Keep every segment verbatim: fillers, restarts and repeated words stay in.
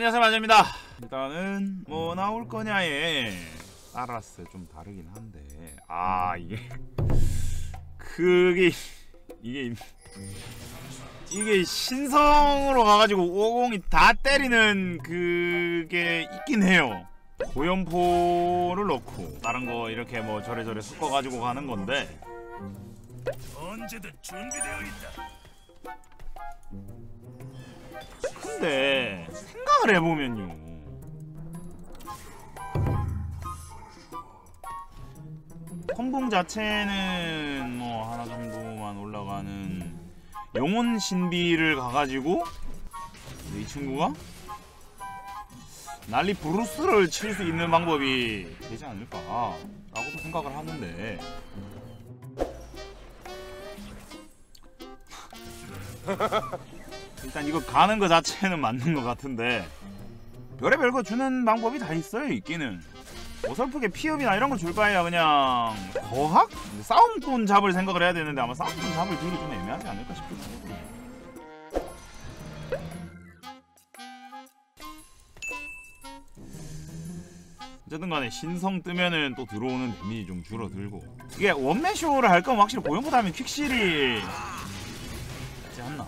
안녕하세요, 마저입니다. 일단은 뭐 나올 거냐에 따라서 좀 다르긴 한데, 아 이게 그게 이게 이게 신성으로 가가지고 오공이 다 때리는 그게 있긴 해요. 고연포를 넣고 다른 거 이렇게 뭐 저래저래 섞어가지고 가는 건데, 언제든 준비되어 있다. 근데 생각을 해보면요, 컴봉 자체는 뭐 하나 정도만 올라가는 영혼 신비를 가가지고 이 친구가 난리 브루스를 칠 수 있는 방법이 되지 않을까 라고도 생각을 하는데, 일단 이거 가는 거 자체는 맞는 것 같은데, 별의별 거 주는 방법이 다 있어요. 있기는 어설프게 피업이나 이런 거 줄 바에야 그냥 거학? 싸움꾼 잡을 생각을 해야 되는데, 아마 싸움꾼 잡을 딜이 좀 애매하지 않을까 싶어요. 어쨌든 간에 신성 뜨면은 또 들어오는 데미지 좀 줄어들고, 이게 원맨쇼를 할 거면 확실히 고연보다 하면 퀵실이 낫지 않나.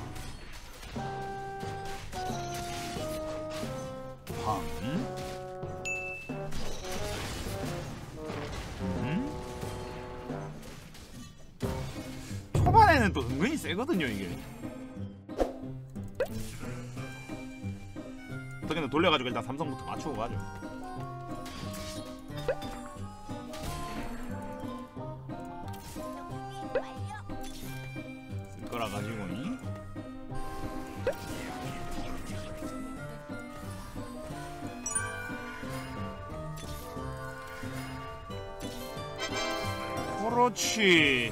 방 음? 초반에는 또 은근히 세거든요 이게. 어떻게든 돌려가지고 일단 삼성부터 맞추고 가죠. 쓸 거라 가지고니 그렇지.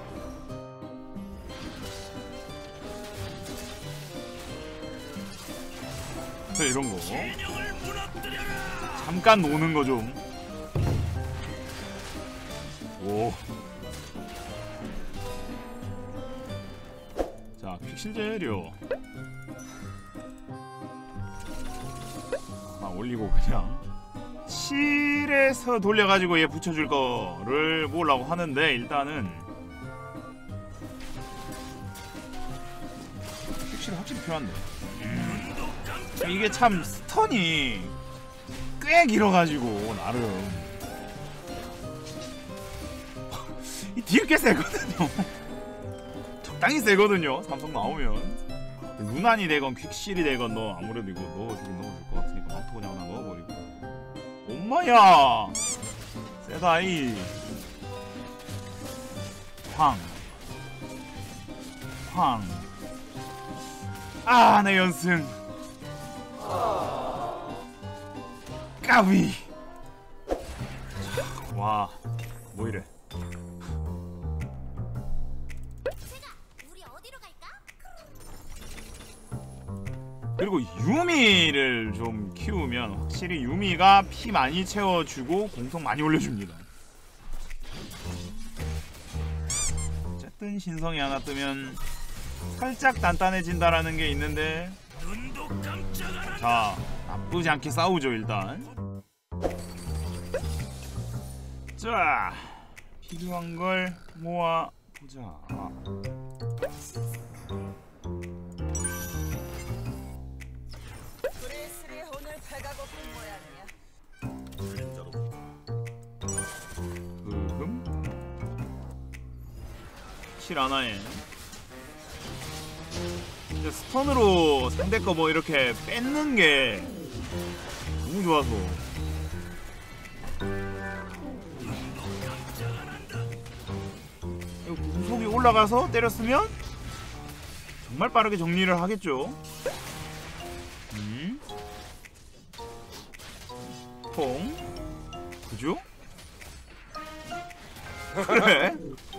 이런 거 잠깐 노는 거 좀. 오. 자, 퀵실 재료 하나 올리고 그냥 칠에서 돌려가지고 얘 붙여줄 거를 모으려고 하는데, 일단은 퀵실이 확실히 필요한데, 음. 이게 참 스턴이 꽤 길어가지고 나름 이 딜 꽤 세거든요. 적당히 세거든요. 삼성 나오면 루난이 되건 퀵실이 되건 너 아무래도 이거 넣어주긴 넣어줄 것 같으니까 망토 그냥 하나 넣어버리고. 엄마야 세다이. 황 황. 아, 내 연승 까비. 와, 뭐 이래. 그리고 유미를 좀 키우면 확실히 유미가 피 많이 채워주고 공속 많이 올려줍니다. 어쨌든 신성이 하나 뜨면 살짝 단단해진다라는 게 있는데, 자, 나쁘지 않게 싸우죠 일단. 자, 필요한 걸 모아보자. 흠 칠 하나에 이제 스턴으로 상대 거 뭐 이렇게 뺏는 게 너무 좋아서. 구속이 올라가서 때렸으면 정말 빠르게 정리를 하겠죠. 음? 통 그죠? 그래.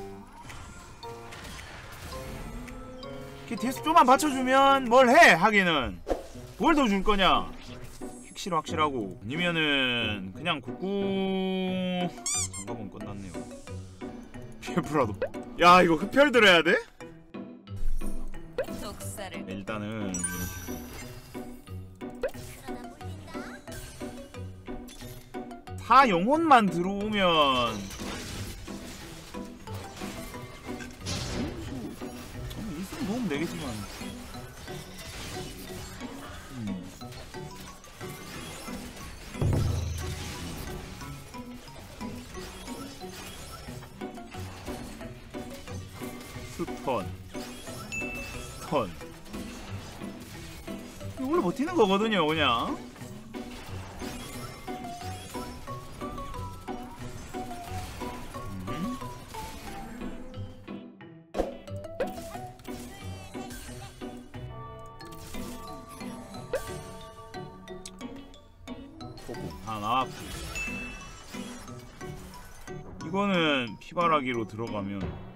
이렇게 디에스 좀만 받쳐주면 뭘 해 하기는. 뭘 더 줄 거냐. 퀵실 확실하고, 아니면은 그냥 국구 장갑은 끝났네요. 피에프라도. 야, 이거 흡혈 들어야 돼? 일단은 이렇게 사 영혼만 들어오면 있으면 도움 되겠지만 음. 스턴 스턴 이걸 버티는 거거든요 그냥. 다 나왔고 이거는 피바라기로 들어가면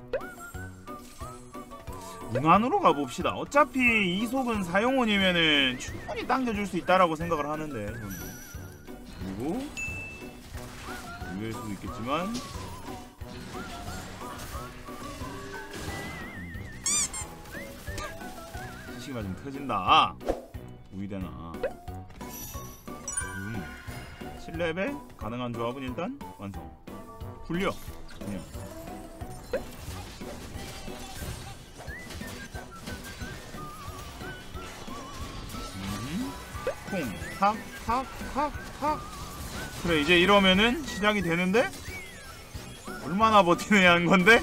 웅안으로 가봅시다. 어차피 이속은 사용원이면은 충분히 당겨줄 수 있다라고 생각을 하는데 저는. 그리고 이길 수도 있겠지만 시시가 좀 터진다. 우이되나 음. 칠 레벨 가능한 조합은 일단 완성. 굴려 그냥. 음. 콩 탁 탁 탁 탁. 그래 이제 이러면은 시작이 되는데 얼마나 버티느냐 하는 건데.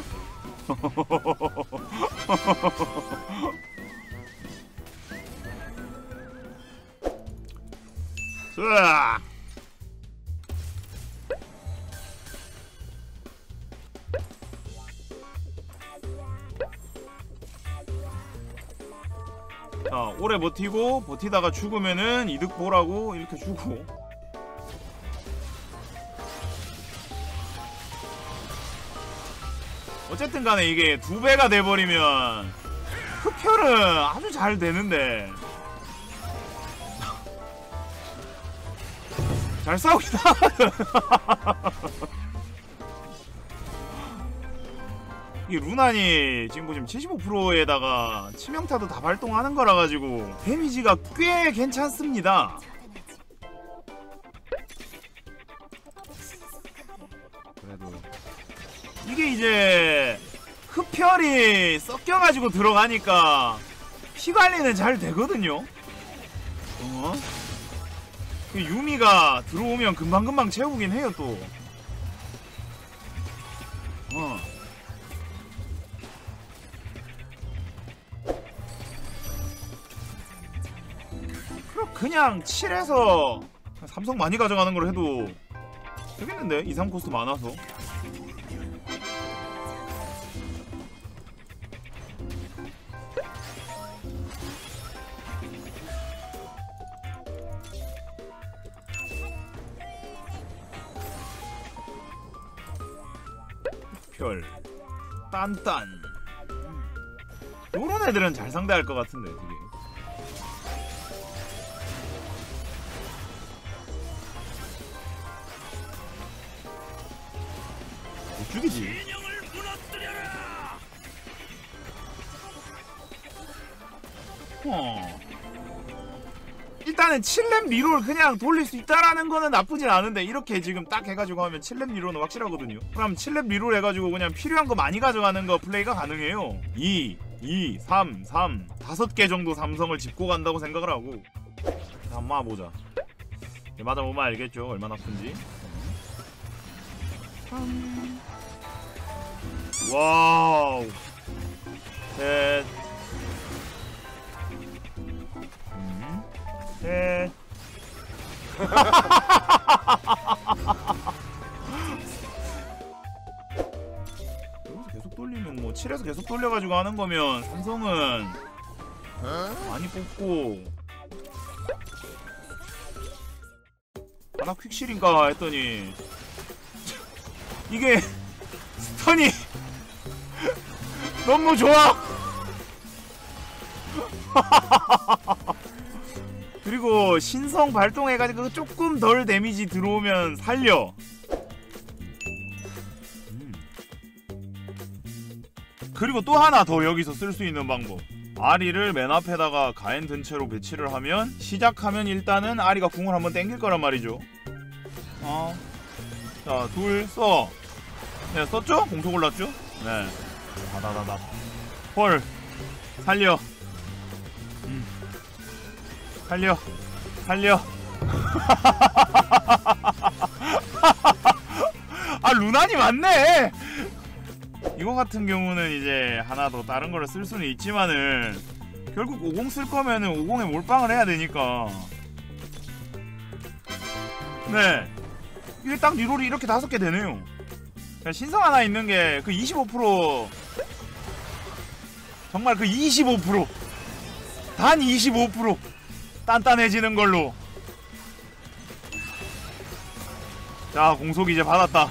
자 자, 오래 버티고 버티다가 죽으면은 이득 보라고 이렇게 주고. 어쨌든 간에 이게 두 배가 돼버리면 흡혈은 아주 잘 되는데 잘 싸우기도 이 루난이 지금 보시면 칠십오 퍼센트에다가 치명타도 다 발동하는 거라 가지고 데미지가 꽤 괜찮습니다. 그래도 이게 이제 흡혈이 섞여가지고 들어가니까 피 관리는 잘 되거든요. 어? 유미가 들어오면 금방금방 채우긴 해요 또. 어. 그럼 그냥 칠에서 삼성 많이 가져가는 걸 해도 되겠는데? 이, 삼 코스트 많아서. 별 딴딴 요런 애들은 잘 상대할 것 같은데 되게. 못 죽이지. 어. 일단은 칠 렙 리롤 그냥 돌릴 수 있다라는 거는 나쁘진 않은데 이렇게 지금 딱 해가지고 하면 칠 렙 리롤은 확실하거든요. 그럼 칠 렙 리롤 해가지고 그냥 필요한 거 많이 가져가는 거 플레이가 가능해요. 이, 이, 삼, 삼 다섯 개 정도 삼성을 짚고 간다고 생각을 하고. 한번 맞아보자. 맞아보면 알겠죠 얼마나 아픈지. 와우 셋 셋 여기서 계속 돌리면 뭐 칠에서 계속 돌려가지고 하는 거면 삼성은 많이 뽑고 하나 퀵실인가 했더니 이게 스턴이 너무 좋아. 그리고 신성 발동해가지고 조금 덜 데미지 들어오면 살려. 음. 그리고 또 하나 더 여기서 쓸 수 있는 방법. 아리를 맨 앞에다가 가엔 든 채로 배치를 하면 시작하면 일단은 아리가 궁을 한번 땡길 거란 말이죠. 어. 자, 둘 써. 네, 썼죠? 공속 올랐죠? 네. 다다다다. 헐. 살려. 음. 살려. 살려. 아, 루난이 맞네. 이거 같은 경우는 이제 하나 더 다른 거를 쓸 수는 있지만은 결국 오공 쓸 거면은 오공에 몰빵을 해야 되니까. 네. 이게 딱 리롤이 이렇게 다섯 개 되네요. 신성 하나 있는 게 그 이십오 퍼센트 정말 그 이십오 퍼센트 단 이십오 퍼센트 단단해지는 걸로. 자, 공속 이제 받았다.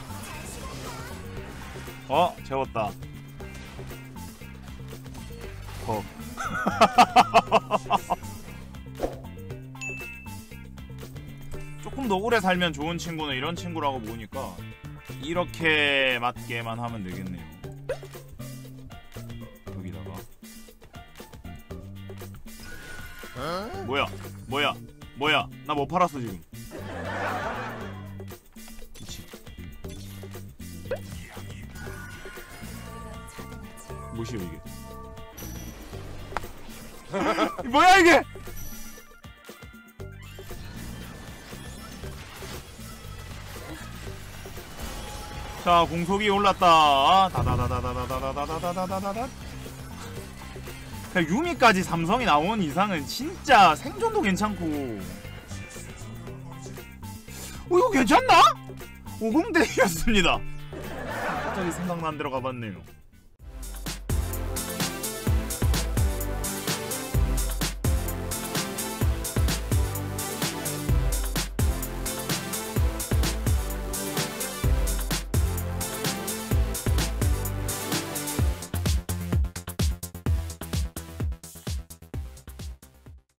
어? 채웠다. 어. 조금 더 오래 살면 좋은 친구는 이런 친구라고 보니까 이렇게 맞게만 하면 되겠네요. 여기다가 어? 뭐야? 뭐야? 뭐야? 나 뭐 팔았어 지금? 그치. 뭐시여 이게? 뭐야 이게? 자, 공속이 올랐다. 다다다다다다다다다다다다다다. 유미까지 삼성이 나온 이상은 진짜 생존도 괜찮고. 어, 이거 괜찮나? 오공대이었습니다. 갑자기 생각난 대로 가봤네요.